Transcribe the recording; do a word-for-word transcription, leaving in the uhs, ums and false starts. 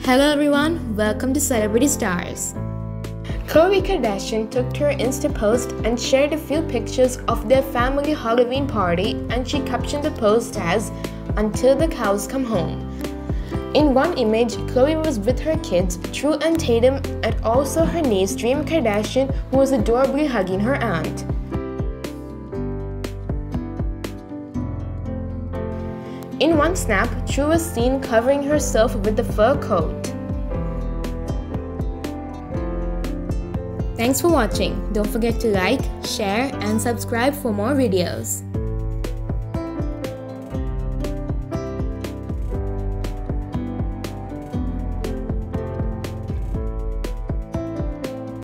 Hello everyone, welcome to Celebrity Stars. Khloe Kardashian took to her Insta post and shared a few pictures of their family Halloween party, and she captioned the post as, "Until the cows come home." In one image, Khloe was with her kids, True and Tatum, and also her niece Dream Kardashian, who was adorably hugging her aunt. In one snap, True was seen covering herself with the fur coat. Thanks for watching. Don't forget to like, share, and subscribe for more videos.